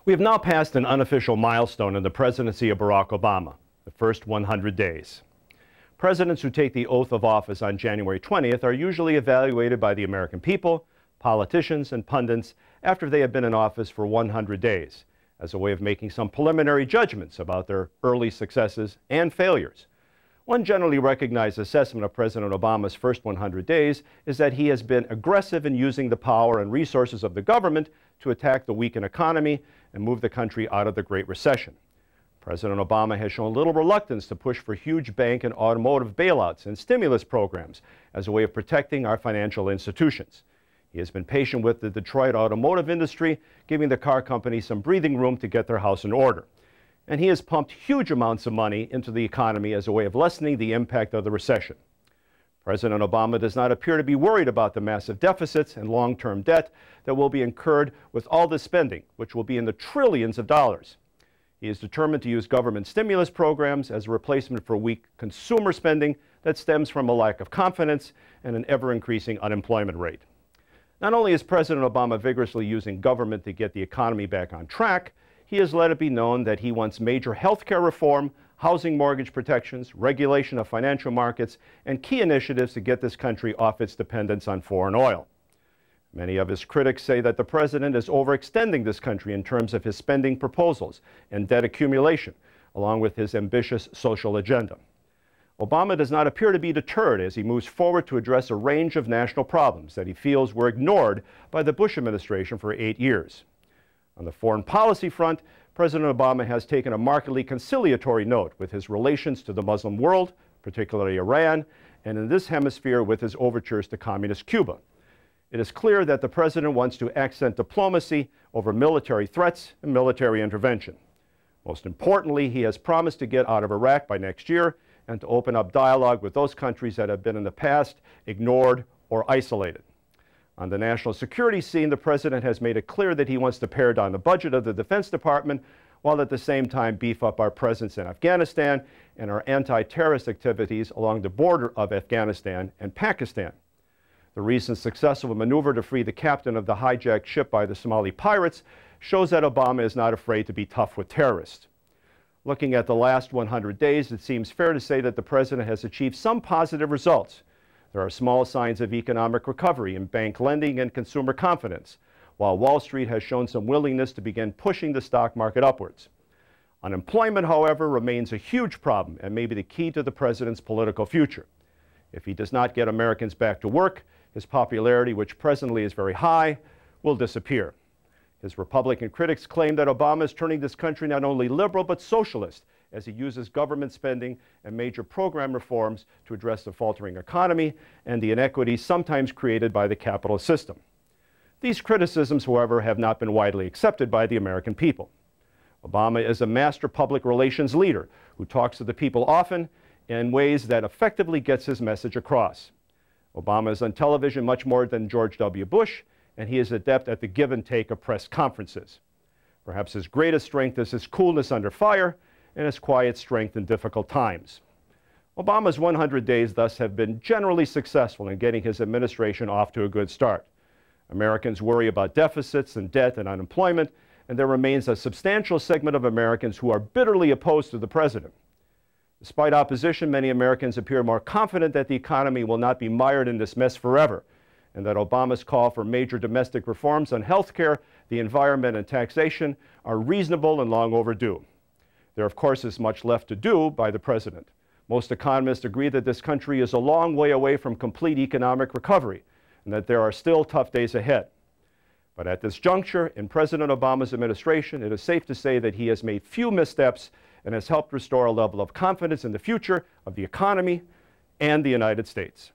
We have now passed an unofficial milestone in the presidency of Barack Obama, the first 100 days. Presidents who take the oath of office on January 20th are usually evaluated by the American people, politicians, and pundits after they have been in office for 100 days, as a way of making some preliminary judgments about their early successes and failures. One generally recognized assessment of President Obama's first 100 days is that he has been aggressive in using the power and resources of the government to attack the weakened economy and move the country out of the Great Recession. President Obama has shown little reluctance to push for huge bank and automotive bailouts and stimulus programs as a way of protecting our financial institutions. He has been patient with the Detroit automotive industry, giving the car company some breathing room to get their house in order. And he has pumped huge amounts of money into the economy as a way of lessening the impact of the recession. President Obama does not appear to be worried about the massive deficits and long-term debt that will be incurred with all this spending, which will be in the trillions of dollars. He is determined to use government stimulus programs as a replacement for weak consumer spending that stems from a lack of confidence and an ever-increasing unemployment rate. Not only is President Obama vigorously using government to get the economy back on track, he has let it be known that he wants major health care reform, housing mortgage protections, regulation of financial markets, and key initiatives to get this country off its dependence on foreign oil. Many of his critics say that the president is overextending this country in terms of his spending proposals and debt accumulation, along with his ambitious social agenda. Obama does not appear to be deterred as he moves forward to address a range of national problems that he feels were ignored by the Bush administration for 8 years. On the foreign policy front, President Obama has taken a markedly conciliatory note with his relations to the Muslim world, particularly Iran, and in this hemisphere with his overtures to communist Cuba. It is clear that the president wants to accent diplomacy over military threats and military intervention. Most importantly, he has promised to get out of Iraq by next year and to open up dialogue with those countries that have been in the past ignored or isolated. On the national security scene, the president has made it clear that he wants to pare down the budget of the Defense Department while at the same time beef up our presence in Afghanistan and our anti-terrorist activities along the border of Afghanistan and Pakistan. The recent successful maneuver to free the captain of the hijacked ship by the Somali pirates shows that Obama is not afraid to be tough with terrorists. Looking at the last 100 days, it seems fair to say that the president has achieved some positive results. There are small signs of economic recovery in bank lending and consumer confidence, while Wall Street has shown some willingness to begin pushing the stock market upwards. Unemployment, however, remains a huge problem and may be the key to the president's political future. If he does not get Americans back to work, his popularity, which presently is very high, will disappear. His Republican critics claim that Obama is turning this country not only liberal but socialist as he uses government spending and major program reforms to address the faltering economy and the inequities sometimes created by the capitalist system. These criticisms, however, have not been widely accepted by the American people. Obama is a master public relations leader who talks to the people often in ways that effectively gets his message across. Obama is on television much more than George W. Bush, and he is adept at the give and take of press conferences. Perhaps his greatest strength is his coolness under fire and his quiet strength in difficult times. Obama's 100 days thus have been generally successful in getting his administration off to a good start. Americans worry about deficits and debt and unemployment, and there remains a substantial segment of Americans who are bitterly opposed to the president. Despite opposition, many Americans appear more confident that the economy will not be mired in this mess forever, and that Obama's call for major domestic reforms on health care, the environment, and taxation are reasonable and long overdue. There, of course, is much left to do by the president. Most economists agree that this country is a long way away from complete economic recovery and that there are still tough days ahead. But at this juncture in President Obama's administration, it is safe to say that he has made few missteps and has helped restore a level of confidence in the future of the economy and the United States.